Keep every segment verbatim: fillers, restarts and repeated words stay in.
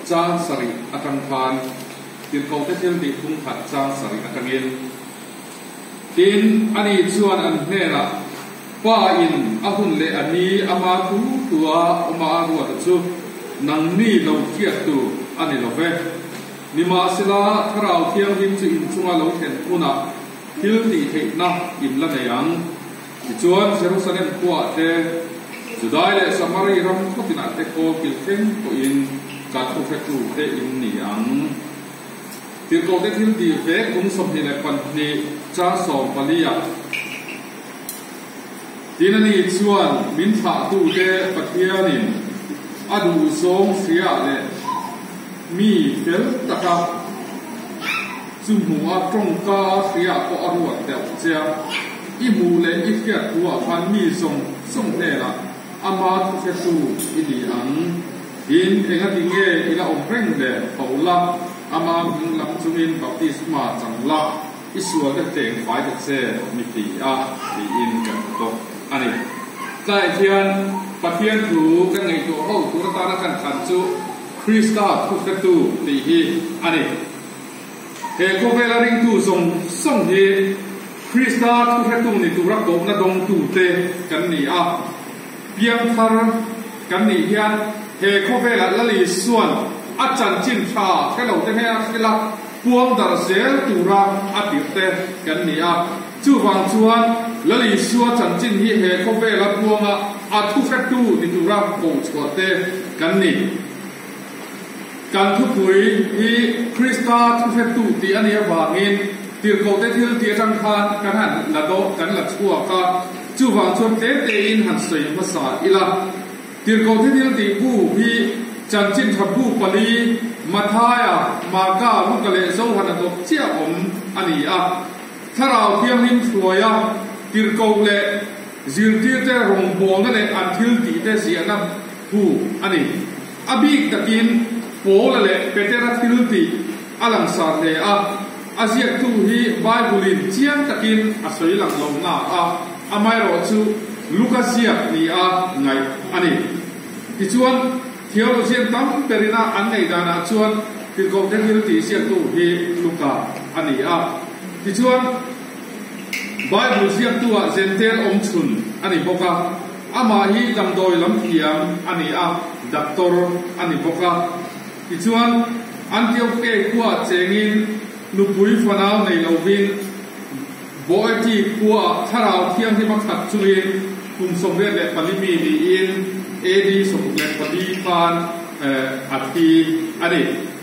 จ้าสริอากังพานติดเขาเที่ยวติดพุ่งขัดจ้าสริอากังเงินดินอันนี้ชวนอันเนละป้าอินอาหุ่นเลอันนี้อามาทุตัวอามารัวตุนังนี่เราเกียรตัวอันนี้เราเวนิมาสิลาถ้าเราเที่ยวหิมจะอินช่วงเราเห็นอุณะฮิลติเห็นนะอินละในยังจวนเซรุสเลมกัวเตจุดได้เลยสมารีรำข้อตินาเตโกกิลเทนก็อินการทุกข์ทุกข์เตอินนี่ยังที่โกเตทิลติเวกุมสมเหตุปันนี้จ้าสองปลียทีนี้ชวนมินทาตูเตปฏิญาณินอดูสงเสียเลยมีเฟลตะกับจุ่มหัวตรงกาเสียก็อรวดเดียวเจ้าอีมูเลอีเกียตัวพันมีทรงทรงเทละอามาตุเฟตูอิลีอังอินเองติเงอิลาอมเร่งเดเขาละอามาบิงลำจุมินบัพติสมาจังละอิสวาเตเตงฝ่ายเตเซมิติอาดีอินกันตกอันนี้ใจเทียนปะเทียนถูกันไงตัวเขาตัวตาละกันขันจุคริสตาทุกเฟตูตีฮีอันนี้เฮโคเวลาริงตูทรงทรงฮีคริสตาทุกเฟตูนี่ตัวรักโกนาดงตูเตกันนี่อ่ะเพียงทาร์กันนี่เฮียนเฮโคเวลาละลีส่วนอาจารย์จินชาแค่เราเตเฮียคือละพวงดาร์เซลตูราอติเตกันนี่อ่ะจู่ฟังชวนละลีส่วนอาจารย์จินฮีเฮโคเวลาพวงอ่ะอาทุกเฟตูนี่ตัวรักโกชวเตกันนี่การทุกคุยที่คริสตาทุกเฟตุตีอันนี้ว่าเงินตีโกเตทิลตีจังคานกันหันละโดกันละชั่วก็จู่ฟังชวนเตเตอินหันสวยภาษาอิละตีโกเตทิลตีผู้พี่จันจินทับผู้ปลีมาทายอ่ะมาก้าลูกกะเลโซหันตกเจ้าอมอันนี้อ่ะถ้าเราเพียงหิมสวยอ่ะตีโกเลจิลตีเตรงโบนั่นเองอันทิลตีเตเสียนะผู้อันนี้อบิกตะกินโผล่เลยเปเตรัติลุติอาลังสารเลยอ่ะอาเซียตูฮีไบเบิลินเจียงตะกินอาศัยหลังลงหน้าอ่ะอาไม่รอชูลูกาเซียนี่อ่ะไงอันนี้ที่ชวนเที่ยวเชียงตั้มเปรินาอันไหนดานาชวนที่กองเทนิลติเซียตูฮีลูกาอันนี้อ่ะที่ชวนไบเบิลเซียตัวเซนเตอร์อมชุนอันนี้บอกว่าอามาฮีดำโดยลำเทียมอันนี้อ่ะดักตอร์อันนี้บอกว่าที่ชวนอันเดียวเกี่ยวกับเจงินนุบุยฟันเอาในเราวินบ่อยที่กว่าถ้าเราเที่ยงที่มาขัดจุลินกลุ่มสมเด็จและปริมีดีอินเอดีสมเด็จปริพานเอ่ออัฐิอันนี้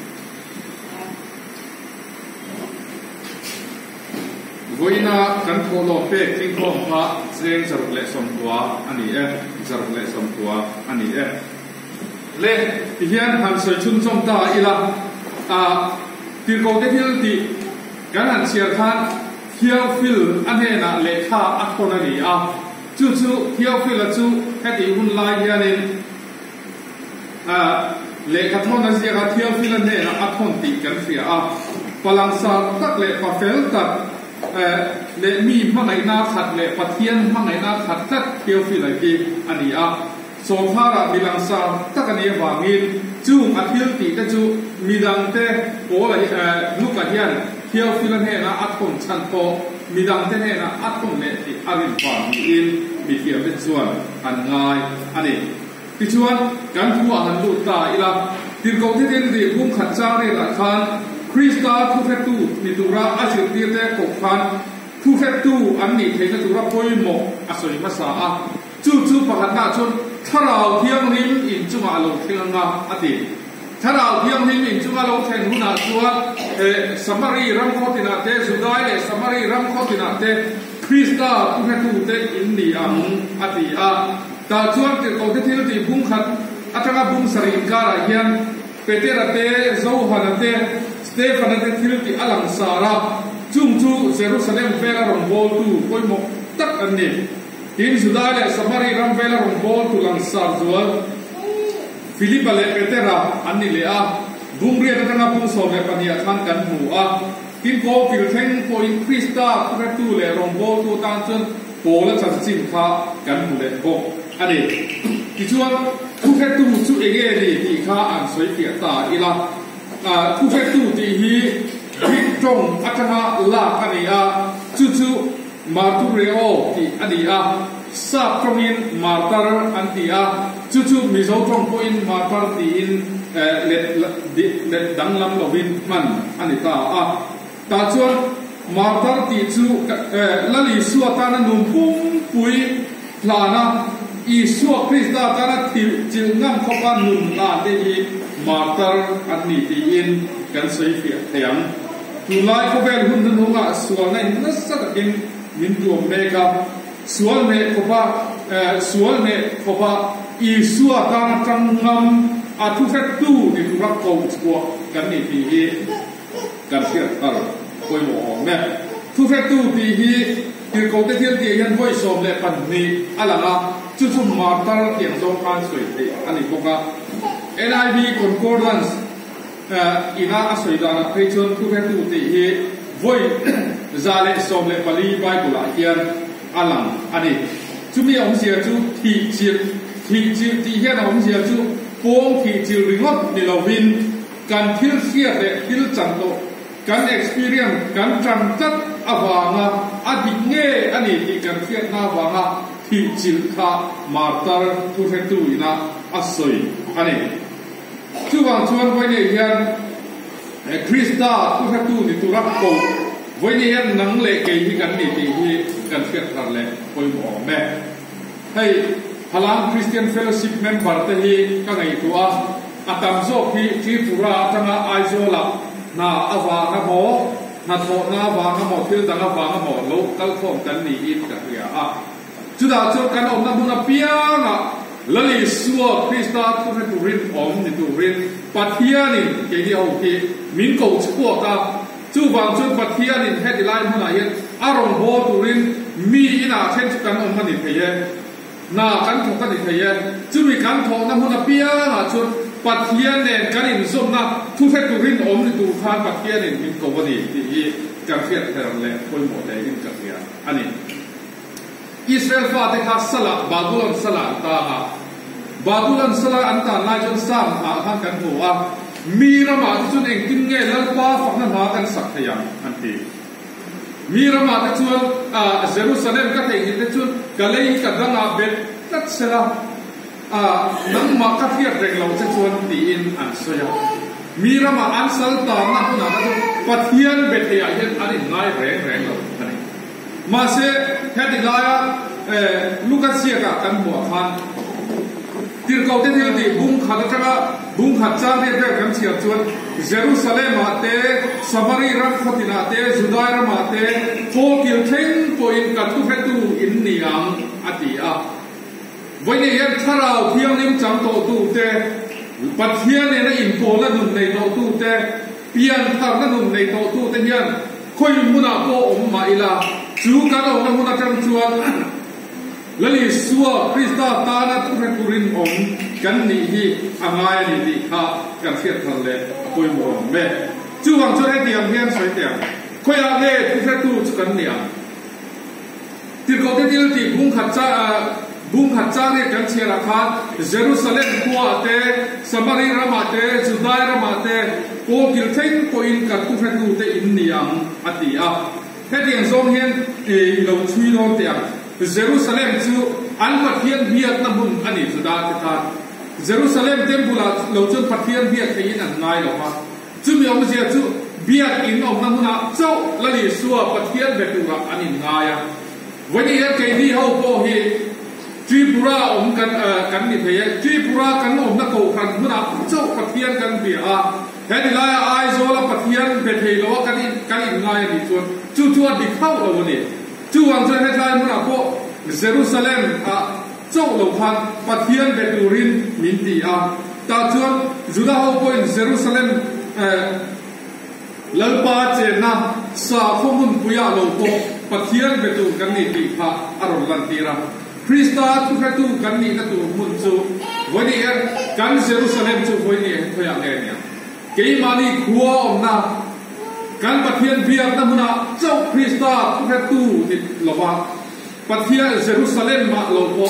วันน่ะกันโคโลเปกทิ้งของพระเซงสรุปเละสมตัวอันนี้เอ๊ะสรุปเละสมตัวอันนี้เอ๊ะเล่ที่เฮียนหันสวยชุ่มชมตาอีละอ่าตีโกเตทิลติกันหันเชียร์ท่านเที่ยวฟิลอันเฮน่ะเลขาอักคนนี้อ่ะจู่จู่เที่ยวฟิลละจู่แค่ตีหุ่นลายเฮียนี่อ่าเลขาท่อนนั้นเสียกับเที่ยวฟิลอันเฮน่ะอักคนติกันเสียอ่ะพลังสารตักเลขาเฟลตัดเอ่อเลมีมั่งไหนน่าขัดเลขาเทียนมั่งไหนน่าขัดตัดเที่ยวฟิลอะไรกีอันนี้อ่ะโซฟาระบิลังซาตักนี้วางินจู่อาทิตย์ตีแต่จู่มีดังเตะโอ้ละเอ่อลูกกระเทียนเที่ยวฟิลันเฮนะอัดคนชันโตมีดังเตะเฮนะอัดคนเละที่อารินวางินมีเที่ยวเป็นส่วนอันง่ายอันนี้ที่ชวนการทัวร์หันดูตาอีละที่กองที่เดินดีพุ่งขัดจ้าเรื่องขันคริสตาทุเฟตูนิตุระอาชีพเดียเตะกบขันทุเฟตูอันนี้เทนตุระพอยหมกอาศัยภาษาจู่จู่ประหัตหน้าชนถ้าเราเที่ยงริมอินจุมาลงเที่ยงงาอดีตถ้าเราเที่ยงริมอินจุมาลงเที่ยงหุ่นอาชัวเอสมารีรัมโคตินาเตสุดายเอสมารีรัมโคตินาเตคริสตาทุเฟตูเตอินเดียมอดีอาตาชวนเตโกเตทิลติบุ้งขัดอัตราบุ้งสริงการะเฮียนเปเตระเตโซฮันเตสเตฟานเตทิลติอลังสาระจุ่มจู่เยรูซาเล็มเวลารองโบตูคอยหมกตักอันนี้ทีนี้สุดท้ายเลยสมารีรัมเวลารองโบตูลังสาร์จัวฟิลิปเลเปเตระอันนี้เลยอ่ะบุ้งเรียนตั้งแต่บุ้งสอบเลยปัญญาทางกันหัวทีนี้ก็ฟิลเทนโคอินคริสตาทุกตัวเลยรองโบตูตั้งจนโผล่และจัดสินค้ากันหัวเลยโบอันนี้ที่ชวนทุกแค่ตู้ชุดเองเองดีที่ข้าอ่านสวยเกียรตาอีละทุกแค่ตู้ที่ฮีพิจงอัจฉริยะลาอันนี้อ่ะจู่จู่มาตุเรโอที่อันนี้อ่ะซาตรงอินมาตาร์อันที่อ่ะจู่จู่มิโซตรงพูอินมาตาร์ที่อินเอ่อเล็ดเล็ดดังลำลวินมันอันนี้ตาอ่ะตาชวนมาตาร์ที่จู่เอ่อละลิสัวตานันนุ่มปุ้งปุยลานะอีสัวคริสต์ตานัทิวจิลงัมขบันนุ่มลาเดีมาตาร์อันนี้ที่อินกันใส่เฟียเทียมตุลายขบวนหุ่นหุ่นหุ่นอ่ะส่วนในนัสสักกินมินตัวเมกาส่วนเมขบะเอ่อส่วนเมขบะอีสัวตาจังงามอาทุกแค่ตู้นี่ทุกรักเขาชัวกันนี่ที่ฮีกันเสียตลอดคอยบอกแม่ทุกแค่ตู้ที่ฮีที่เขาได้เที่ยวที่ยันไว้สมเลยปันนี้อะไรนะจุดสมมาตราเกี่ยงตรงการสวยที่อันนี้บอกว่า เอ็น ไอ วี concordance อีน่าสวยดานะให้ชนทุกแค่ตู้ที่ฮีไว้จาเลสมเลยปลีไบเบิลเขียนอะไรอันนี้จุดนี้ผมเสียจุดที่จีที่จีที่เฮียนะผมเสียจุดโป่งที่จีริงอดในเราวินการทิลเสียเด็กทิลจันโตการ experience การจันจัดอวางะอดีตเงี้ยอันนี้ที่การเสียหน้าวางะที่จิลข้ามาตาร์ทุกแห่งตัวอินะอัศยอันนี้ช่วงช่วงวันนี้เฮียนคริสต์ดาทุกแห่งตัวนี่ตัวรักโกวันนี้เฮียนนังเล็กเกี่ยกันนี่ที่การเสียทางเล็กคอยบอกแม่ให้พลังคริสเตียนเฟลโลชิพเมมเบอร์ที่ก็ไงตัวอาตามโซที่ที่ปุระตั้งไอโซลับน่าอวานโมน่าโตน่าวานโมที่ตั้งอวานโมโลกตัลฟอมกันนี่อินกันเรียอ่ะจุดอาจุดกันอมนับนับเปียนะลลิสัวคริสต์ทุกทุรินอมนิทุรินปัทเทียนิเกี่ยวกับที่มินโกชพวกกันจูบางจุดปัทเทียนิเฮดิไลน์มุนัยอารมณ์โบทุรินมีอินาเช่นจุดกันอมมันนี่เพียน่ากันทุกกันนี่เพียจุดวิการทองนับนับเปียนะจุดปัทเทียนเนี่ยการอินสมนะทุกท่านทุรินอมนิทุขานปัทเทียนเนี่ยมินโกวันนี้ที่การเฟียดเทอร์เลคอยหมดเลยอินกันเรียอันนี้อิสราเอลฟาเตคาสละบาบูลอนสละตาฮะบาบูลอนสละอันตานายจนสร้างอาหารกันหัวมีระมาดจนเองกินเงี้ยแล้วป้าฝังนั้นหากันสักขยันอันที่มีระมาดจนอ่าเยรูซาเล็มก็เห็นจนกะเลยกัดดังอาเบตตัดเสละอ่านังมาคัดเทียบเร่งเราจะชวนตีอินอันสยามมีระมาดอันสัลตานะคุณนะปัทเทียนเบตเฮียเห็นอันนี้ง่ายแรงแรงเราอันนี้มาเสียแค่ดีลายเอ่อลูกเสียกับกันหัวพันที่เขาเที่ยวที่บุ้งขัดจังบุ้งขัดจ้าเรื่องกันเสียจวนเยรูซาเล็มมาเตสมารีรักขตินาเตจุดายมาเตโฟกิลเทนโปอินกัตุเฟตูอินนิยังอติอาวันนี้ยังถ้าเราเที่ยวนิ่มจังโตตูเตปัทเทียนเนี่ยนะอินโฟนั่นหนุ่มในโตตูเตเปียนทางนั่นหนุ่มในโตตูเตยันคอยมุนาโปอมมาอิลาจูกันเอาหน้ามุนาจังจวนแล้วลิสัวคริสต์ตานัทุเรตุรินอมกันนี่ที่อ่างไงนี่ที่ข้ากันเสียทันเลยคอยมองแม่จูวังจูให้เตียงเฮียนสวยเตียงคอยอะไรทุเรตุจุกันเนี่ยที่เขาที่ที่บุ้งขัดจ้าบุ้งขัดจ้าเนี่ยกันเชียร์ราเยรูซาเล็มกัวเตสมารีรามาเตจุดายรามาเตโกกิลเทนโกอินกัตุเรตุเตอินนิยังอติอาแค่เตียงทรงเฮียนเอเราช่วยน้องเตียงเยรูซาเล็มจูอันปัทเทียนเบียดนับุนอันนี้สุดาติตาเยรูซาเล็มเต็มบุลาเราจนปัทเทียนเบียดที่นั่นง่ายหรอครับจูมีอมเสียจูเบียดอินอมนับุนะเจ้าละลิสัวปัทเทียนเบตุระอันนี้ง่ายวันนี้แค่ที่เขาโกหิจีปุระอมกันเอ่อกันนี่เพียจีปุระกันอมนักโกกันมุนะเจ้าปัทเทียนกันเบียอ่ะแค่ที่ไล่ไอโซลปัทเทียนเบตุระกันอีกันอีง่ายนี่ชวนจู่จู่ดิเข้าเราวันนี้จู่วันจะให้ใครมุนะโกเยรูซาเล็มอ่ะเจ้าเราพันปัทเทียนเบตุรินมินตีอ่ะตาชวนจุดาเขาโกเยรูซาเล็มเอ่อลลปาเจน่าสาขมุนปุยาโลโกปัทเทียนเบตุกันนี่ตีพระอารมณ์ลันตีระคริสต์ทุกข์ทุกกันนี่ก็ตัวมุนจูวันนี้กันเยรูซาเล็มจูวันนี้เขาอยากเงี้ยเกี่ยมานี่ขัวอมนากันปัทเทียนเบียดนะมุนะเจ้าคริสต์ทุกข์ทุกนี่หลอกว่าปัทเทียนเยรูซาเล็มมาโลโก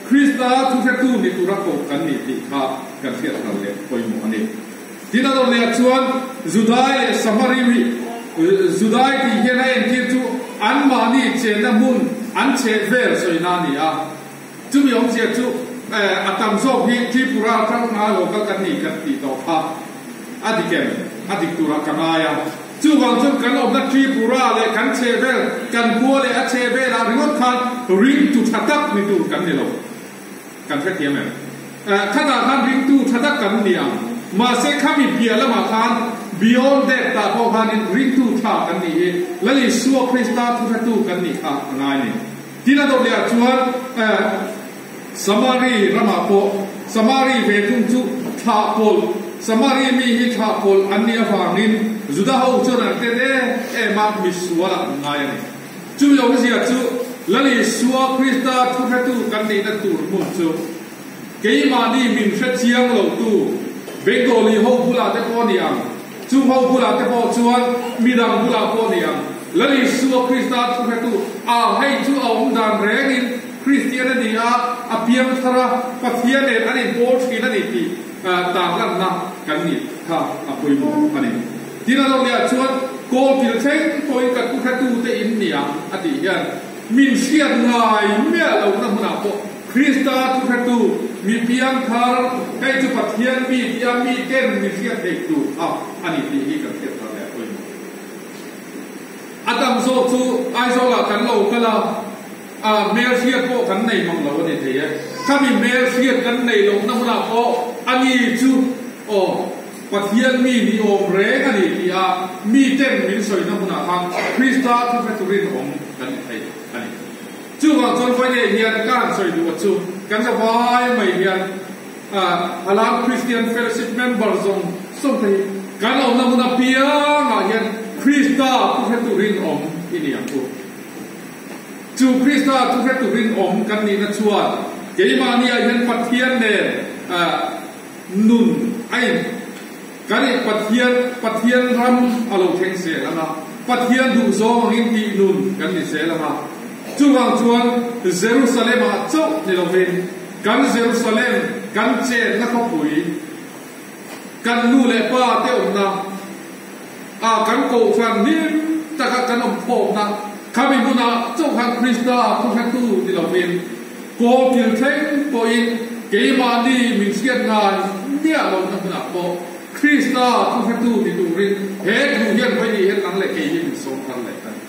คริสต์ทุกท่านตู้นี่ตุระโกกันนี่ที่ข้ากันเทียบกันเลยไปหมดนี่ที่นั่นเราเรียกชวนจุดายสมารีวิจุดายที่เห็นไอ้ที่จูอันมานี่เจนมุนอันเชเวลสวยนานี่อ่ะจูมีองค์เจ้าจูเอ่ออาตมโซพีที่ปุระทั้งงานโลกกันนี่กันที่ต่อข้าอดีตเกมอดีตตุระกันอะไรจู่บางจุดกันออกนักที่ปุระเลยกันเชเวลกันบัวเลยอัเชเวลอะไรก็คันริงตุชัดตักนี่ตุกันนี่หรอกันแค่เทียมเองขณะท่านริงตุชัดตักกันเนี่ยมาเสกขมิเพียแล้วมาท่าน beyond that ตาพอพันริงตุชากันนี่แล้วเลยสัวคริสต์ทุกท่านตุกันนี่อ่ะงานนี่ที่นั่นเราเรียกชวนสมารีรามาโปสมารีเวทุงจุชาโปลสมารีมีฮิชาโปลอันนี้ฟังนินจุดเขาจุดนั้นเต้เอมามิสวละงานนี่จู่ยองเสียจู่แล้วเลยสัวคริสต์ทุกท่านตุกันนี่นั่นตุมุ่งจู่เกี่ยมาดีมินเสียเชียงเราตุเบงโกลีเขาพูดอะไรพอเนี่ยจู่เขาพูดอะไรพอชวนมีดังพูดอะไรพอเนี่ยแล้วเลยสัวคริสต์ทุกท่านตุอาให้จู่เอาดันแรงนินคริสเตียนนี่อ่ะอภิมทระปัทยาเนี่ยอันนี้โบสถ์ที่นั่นนี่ต่างกันนะกันนี่ค่ะอภิมอันนี้ที่นั่นเราเนี่ยชวนโกติลเชงตัวกับทุกท่านตุเตอินเนี่ยอดีตยันมินเชียนไงเมื่อเราทำหน้าพอคริสต์ทุกท่านตุมีเพียงทารให้จุปัทยามีเพียงมีเก่งมีเชียนเด็กดูอ่ะอันนี้ที่นี่กันเทียบกันแล้วด้วยอาตมโซทูไอโซลากันโลกันละอ่าเมลเชียโกกันในมังเราเนี่ยเดียถ้ามีเมลเชียกันในลงน้ำหนักโออันนี้จูโอปัทยันมีนิอมเรงอันนี้ที่อ่ะมีเต็มมีสวยน้ำหนักทางคริสต์ทุกประตูรินของกันไทยอันนี้จูว่าจนไฟเนี่ยเฮียนการสวยดูจูกันจะไว้ไม่เฮียนอ่าฮาลาคริสเตียนเฟลชิพเมมเบอร์ซงส่งไปการเอาน้ำหนักเพียงอ่ะเฮียนคริสต์ทุกประตูรินของที่นี่อย่างกูจูคริสต์ทุกท่านตุรินอมกันนี่นะชวนเกี่ยมานี่เห็นปัทเทียนเนี่ยนุนไอ้กันนี่ปัทเทียนปัทเทียนรำอารมณ์เทงเสียแล้วนะปัทเทียนดูโซ่หินที่นุนกันนี่เสียแล้วนะจูวางชวนเยรูซาเล็มอาจุนี่เราเป็นกันเยรูซาเล็มกันเจนนักขบุยกันนู่เล่ป้าเตี้ยอมนะอ่ากันโกฟันนี่แต่กันอมโผล่นะข้ามีบุญนะเจ้าพันคริสต์ทุกท่านตู้ที่เราเป็นโกกิลเทงโปอินเกี่ยมาดีมิเชียนงานเนี่ยเราทำหนักโปคริสต์ทุกท่านตู้ที่ดูรินเห็นดูเห็นไปดีเห็นนั่นแหละเกี่ยมิสองกันเลยกัน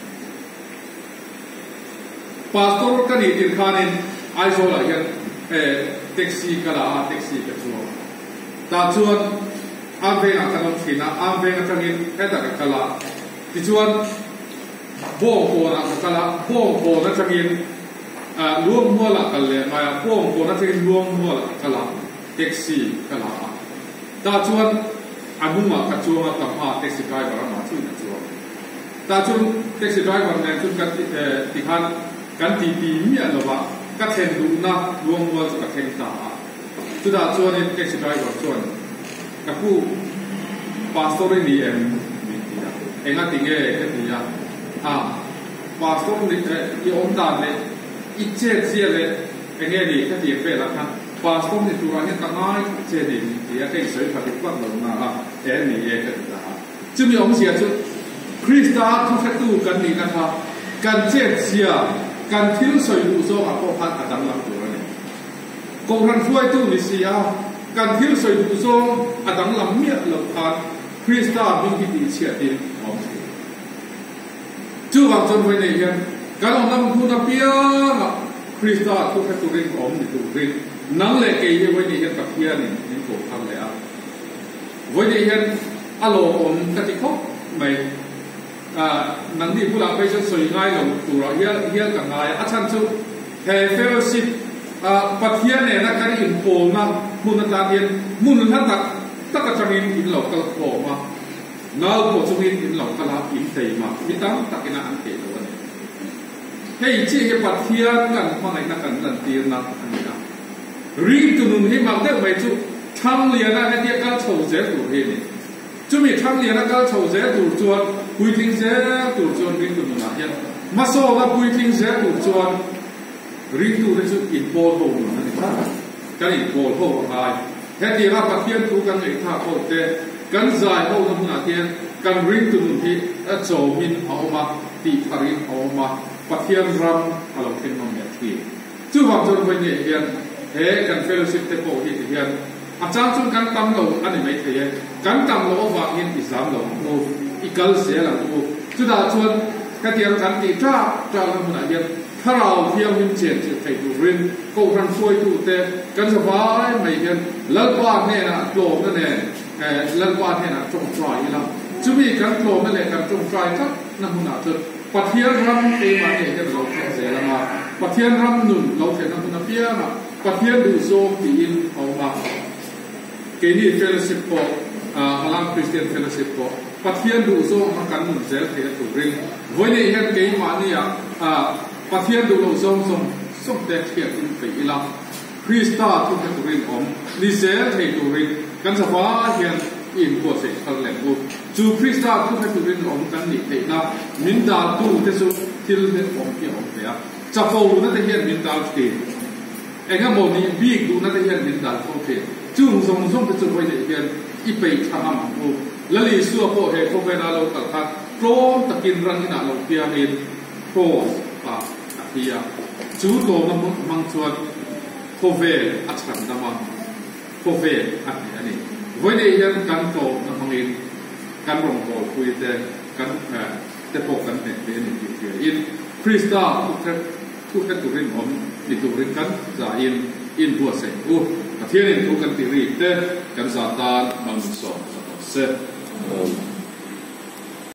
พาสตอร์กันอีกทีข้านินไอโซล่าเห็นเอ่อแท็กซี่กันละแท็กซี่กันชัวร์ตาชวนอันเป็นอันนั้นสินะอันเป็นอันนี้แค่แต่กันละที่ชวนบ่งโกนะกันละบ่งโกนะจะมีอ่าร่วมหัวละกันเลยมาบ่งโกนะจะมีร่วมหัวละกันละแท็กซี่กันละตาชวนอันนู้นมากัจจวงกับมาแท็กซี่ไดรเวอร์มาช่วยกัจจวงตาชวนแท็กซี่ไดรเวอร์เนี่ยช่วยกันเอ่อที่ขันกันที่ปีมีอะไรวะก็เทนดูนะร่วมหัวกับเทนตาสุดท้ายชวนเนี่ยแท็กซี่ไดรเวอร์ชวนกับผู้พาสตอร์นี่เองเองก็ติงเองก็ติงยาอ่าพาสตอร์นี่เอ่อองค์ดานเนี่ยอิจเจเสียเลยเองนี่ก็ติงเป็นแล้วครับพาสตอร์นี่ตัวนี้ตั้งง่ายเจดีย์ที่ยังแค่สวยผลิตวัดลงมาอ่ะเองนี่เองก็ติงนะจะมีองค์เสียจุดคริสต์ทุกท่านตู้กันนี่นะครับการเจดเสียการทิ้งสวยดูโซ่กับพ่อพันอาดัมหลังตัวนี่กองทัพช่วยตู้นี่เสียการทิ้งสวยดูโซ่อาดัมหลังเมียหลังพันคริสต์มีที่ดีเสียดีของจู่ว่าจนวันนี้ยังการลงน้ำทุนเปียงคริสต์ทุกท่านตู้เรียนของนี่ตู้เรียนนั่งเล็กเองวันนี้ยังกับเพียนี่นี่ถูกทำเลยอ่ะวันนี้ยังอารมณ์อมกติกาไม่นังที่ผู้หลักไปจนสวยง่ายลงตัวเฮียเฮียกับง่ายอาจารย์ชุเฮเฟลสิปัทเทียนเนี่ยนักการอินโฟมามุนตาเทียนมุนท่านตักตักกระจมินอินเหล่ากระโผล่มาเงาโผล่จมินอินเหล่ากระลาอินเตยมามิตั้งตักกินอันเตยตัวนี้ให้ชี้ให้ปัทเทียนกันมาในนักการนันเตียนนักอันนี้นะรีบจุนุนให้มาได้ไม่จุทั้งเรียนนะให้เดียกันโฉเจ็บตัวเองนี่จุมีทั้งเรียนนะกันโฉเจ็บตัวจวนคุยทิ้งเจ็บตัวจวนรีบจุนุนนะเห็นมาโซ่ละคุยทิ้งเจ็บตัวจวนริตูได้สุดอินโพโตนั่นเองกันอินโพโตอะไรแค่ที่เราปฏิเสธทุกกันเองถ้าโคตรกันใจเขาทำงานเทียนกันริตูที่โจมินเอามาตีพารินเอามาปฏิเสธรำเราเป็นน้องแบบที่จู่ว่าจนวันนี้เฮียนเฮกันเฟลชิปเตโปที่เฮียนอาจารย์จนกันตั้งเราอันนี้ไม่เทียนกันตั้งเราว่าเฮียนอิสลามเราโอ้อีกลเสียหลังโอ้จุดาชวนกันเทียนกันตีจ้าจ้าทำงานเฮียนถ้าเราเที่ยวหิมเฉียนจะไปดูรินก็รันช่วยดูแต่กันสบายไม่เฮียนลัดว่าเนี่ยนะโกลนั่นเองเออลัดว่าเนี่ยนะจงใจแล้วจะมีกันโกลนั่นเองกันจงใจก็นั่นหุ่นอาจจะปฏิเสธรำเองมาเนี่ยเราแค่เสียละมาปฏิเสธรำหนุนเราแค่นั่นหุ่นเพี้ยนะปฏิเสธดูโซ่ตีอินเอามาเกนี่เฟลสิปโปอ่าพลังคริสเตียนเฟลสิปโปปฏิเสธดูโซ่มากันหนุนเสียเทียนถูกรินวันนี้เห็นเกย์มาเนี่ยอ่าปฏิเสธดูเราส่งส่งส่งเด็กเทียนอินไปอีละคริสต์ทุกถูกรินอมลิเซลเทียนถูกรินกันสบายเห็นอินบัวเสกทะเลบุจูคริสต์ทุกถูกรินอมกันนี่เองนะมินดาดูเทสุทิลเดอมที่อมเสียจะฟูนั่นจะเห็นมินดาตีเองก็บอกนี่บีกดูนั่นจะเห็นมินดาโอเคจูงส่งส่งไปจูไปเนี่ยเห็นอีไปทำมันบุแล้วลีสัวโปเฮโคเวนาเราตัดขาดโกรมตะกินรังที่หน้าเราเกียร์เห็นโปปะตะเกียจูโตมันมังชวนโคเวอัจฉริยะมันโคเวอันนี้อันนี้วันนี้ยังกันโตมันมังเองกันรองโตคุยแต่กันเอ่อแต่พวกกันเนี่ยเป็นอย่างเดียวอินคริสต์ทุกท่านทุกท่านตุรินผมดิตุรินกันจะอินอินบัวเสกอู้เที่ยงทุกกันติริเตกันซาตานมันสอนสอนเส